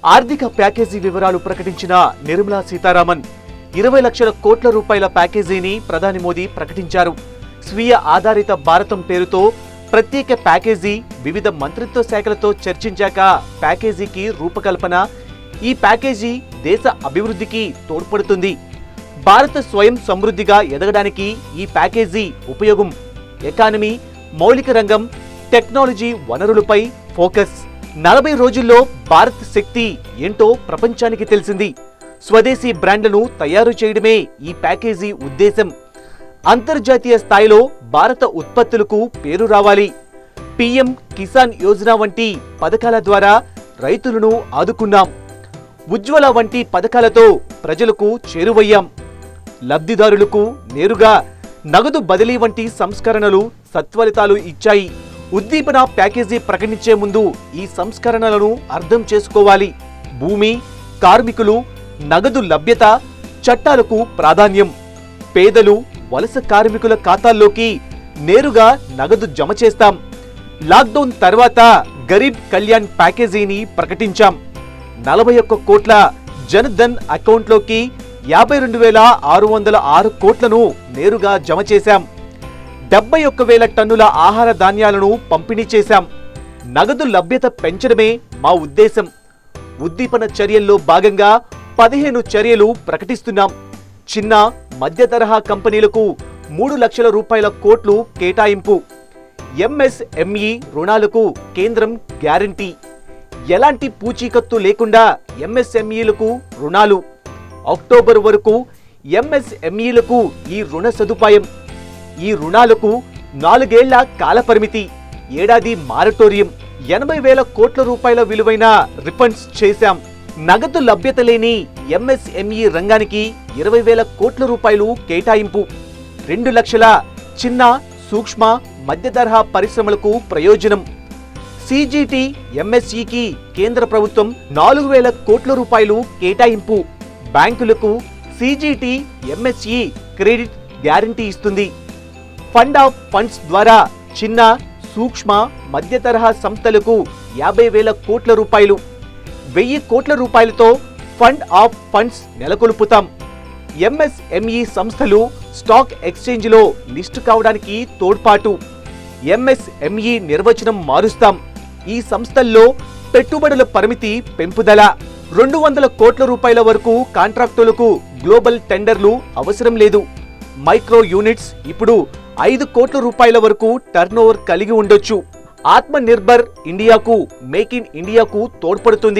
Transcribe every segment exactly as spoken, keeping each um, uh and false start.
ఆర్థిక ప్యాకేజీ వివరాలు ప్రకటించిన నిర్మలా సీతారామన్ ఇరవై లక్షల కోట్ల రూపాయల ప్యాకేజీని ప్రధాని మోదీ ప్రకటించారు. స్వీయ ఆధారిత భారతం పేరుతో ప్రత్యేక ప్యాకేజీ వివిధ మంత్రిత్వ శాఖలతో చర్చించాక ప్యాకేజీకి రూపకల్పన. ఈ ప్యాకేజీ దేశ అభివృద్ధికి తోడ్పడుతుంది. భారత స్వయం సమృద్ధిగా ఎదగడానికి ఈ ప్యాకేజీ ఉపయోగం. ఎకానమీ, మౌలిక రంగం, టెక్నాలజీ వనరులపై ఫోకస్. నలభై రోజుల్లో భారత్ శక్తి ఏంటో ప్రపంచానికి తెలిసింది. స్వదేశీ బ్రాండ్లను తయారు చేయడమే ఈ ప్యాకేజీ ఉద్దేశం. అంతర్జాతీయ స్థాయిలో భారత ఉత్పత్తులకు పేరు రావాలి. పీఎం కిసాన్ యోజన వంటి పథకాల ద్వారా రైతులను ఆదుకున్నాం. ఉజ్వల వంటి పథకాలతో ప్రజలకు చేరువయ్యాం. లబ్ధిదారులకు నేరుగా నగదు బదిలీ వంటి సంస్కరణలు సత్ఫలితాలు ఇచ్చాయి. ఉద్దీపన ప్యాకేజీ ప్రకటించే ముందు ఈ సంస్కరణలను అర్థం చేసుకోవాలి. భూమి, కార్మికులు, నగదు లభ్యత, చట్టాలకు ప్రాధాన్యం. పేదలు, వలస కార్మికుల ఖాతాల్లోకి నేరుగా నగదు జమ చేస్తాం. లాక్డౌన్ తర్వాత గరీబ్ కళ్యాణ్ ప్యాకేజీని ప్రకటించాం. నలభై ఒక్క కోట్ల జన్ ధన్ అకౌంట్లోకి యాభై రెండు వేల ఆరు వందల ఆరు కోట్లను నేరుగా జమ చేశాం. డెబ్బై ఒక్క వేల టన్నుల ఆహార ధాన్యాలను పంపిణీ చేశాం. నగదు లభ్యత పెంచడమే మా ఉద్దేశం. ఉద్దీపన చర్యల్లో భాగంగా పదిహేను చర్యలు ప్రకటిస్తున్నాం. చిన్న, మధ్య తరహా కంపెనీలకు మూడు లక్షల రూపాయల కోట్లు కేటాయింపు. ఎంఎస్ఎంఈ రుణాలకు కేంద్రం గ్యారంటీ. ఎలాంటి పూచీకత్తు లేకుండా ఎంఎస్ఎంఈలకు రుణాలు. అక్టోబర్ వరకు ఎంఎస్ఎంఈలకు ఈ రుణ సదుపాయం. ఈ రుణాలకు నాలుగేళ్ల కాలపరిమితి, ఏడాది మారటోరియం. ఎనభై వేల కోట్ల రూపాయల విలువైన రిఫండ్స్ చేశాం. నగదు లభ్యత లేని ఎంఎస్ఎంఈ రంగానికి ఇరవై వేల కోట్ల రూపాయలు కేటాయింపు. రెండు లక్షల చిన్న, సూక్ష్మ, మధ్య తరహా పరిశ్రమలకు ప్రయోజనం. సిజిటి ఎంఎస్ఈకి కేంద్ర ప్రభుత్వం నాలుగు వేల కోట్ల రూపాయలు కేటాయింపు. బ్యాంకులకు సిజిటి ఎంఎస్ఈ క్రెడిట్ గ్యారంటీ ఇస్తుంది. ఫండ్ ఆఫ్ ఫండ్స్ ద్వారా చిన్న, సూక్ష్మ, మధ్య తరహా సంస్థలకు యాభై వేల కోట్ల రూపాయలు. వెయ్యి కోట్ల రూపాయలతో ఫండ్ ఆఫ్ ఫండ్స్ నెలకొల్పుతాం. ఎంఎస్ఎంఈ సంస్థలు స్టాక్ ఎక్స్చేంజ్లో లిస్టు కావడానికి తోడ్పాటు. ఎంఎస్ఎంఈ నిర్వచనం మారుస్తాం. ఈ సంస్థల్లో పెట్టుబడుల పరిమితి పెంపుదల. రెండు వందల కోట్ల రూపాయల వరకు కాంట్రాక్టులకు గ్లోబల్ టెండర్లు అవసరం లేదు. మైక్రో యూనిట్స్ ఇప్పుడు ఐదు కోట్ల రూపాయల వరకు టర్నోవర్ కలిగి ఉండొచ్చు. ఆత్మ నిర్భర్ ఇండియాకు, మేక్ ఇన్ ఇండియాకు తోడ్పడుతుంది.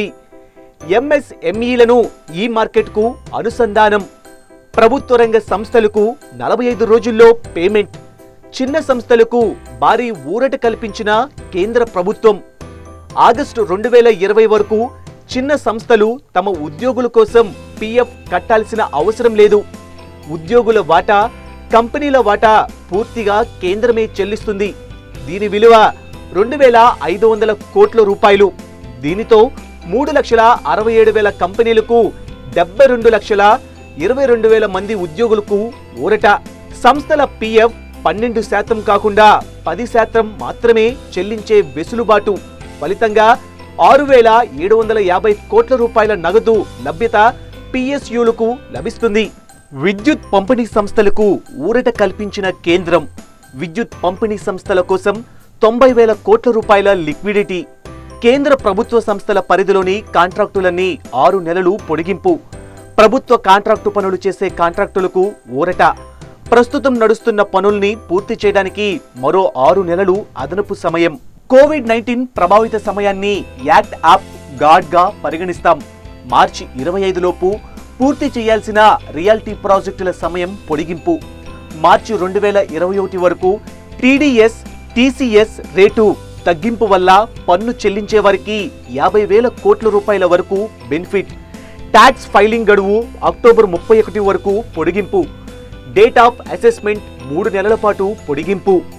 ఎంఎస్ఎంఈలను ఈ మార్కెట్కు అనుసంధానం. ప్రభుత్వ రంగ సంస్థలకు నలభై ఐదు రోజుల్లో పేమెంట్. చిన్న సంస్థలకు భారీ ఊరట కల్పించిన కేంద్ర ప్రభుత్వం. ఆగస్టు రెండు వేల ఇరవై వరకు చిన్న సంస్థలు తమ ఉద్యోగుల కోసం పీఎఫ్ కట్టాల్సిన అవసరం లేదు. ఉద్యోగుల వాటా, కంపెనీల వాటా పూర్తిగా కేంద్రమే చెల్లిస్తుంది. దీని విలువ రెండు వేల ఐదు వందల కోట్ల రూపాయలు. దీనితో మూడు లక్షల అరవై ఏడు వేల కంపెనీలకు, డెబ్బై రెండు లక్షల ఇరవై రెండు వేల మంది ఉద్యోగులకు ఊరట. సంస్థల పీఎఫ్ పన్నెండు శాతం కాకుండా పది శాతం మాత్రమే చెల్లించే వెసులుబాటు. ఫలితంగా ఆరు వేల ఏడు వందల యాభై కోట్ల రూపాయల నగదు లభ్యత పిఎస్యులకు లభిస్తుంది. విద్యుత్ పంపిణీ సంస్థలకు ఊరట కల్పించిన కేంద్రం. విద్యుత్ పంపిణీ సంస్థల కోసం తొంభై వేల కోట్ల రూపాయల లిక్విడిటీ. కేంద్ర ప్రభుత్వ సంస్థల పరిధిలోని కాంట్రాక్టులన్నీ ఆరు నెలలు పొడిగింపు. ప్రభుత్వ కాంట్రాక్టు పనులు చేసే కాంట్రాక్టులకు ఊరట. ప్రస్తుతం నడుస్తున్న పనుల్ని పూర్తి చేయడానికి మరో ఆరు నెలలు అదనపు సమయం. కోవిడ్ నైన్టీన్ ప్రభావిత సమయాన్ని యాక్ట్ ఆఫ్ గాడ్ గా పరిగణిస్తాం. మార్చి ఇరవై ఐదు లోపు పూర్తి చేయాల్సిన రియాలిటీ ప్రాజెక్టుల సమయం పొడిగింపు. మార్చి రెండు వేల ఇరవై ఒకటి వరకు టీడీఎస్, టీసీఎస్ రేటు తగ్గింపు వల్ల పన్ను చెల్లించే వారికి యాభై వేల కోట్ల రూపాయల వరకు బెనిఫిట్. ట్యాక్స్ ఫైలింగ్ గడువు అక్టోబర్ ముప్పై ఒకటి వరకు పొడిగింపు. డేట్ ఆఫ్ అసెస్మెంట్ మూడు నెలల పాటు పొడిగింపు.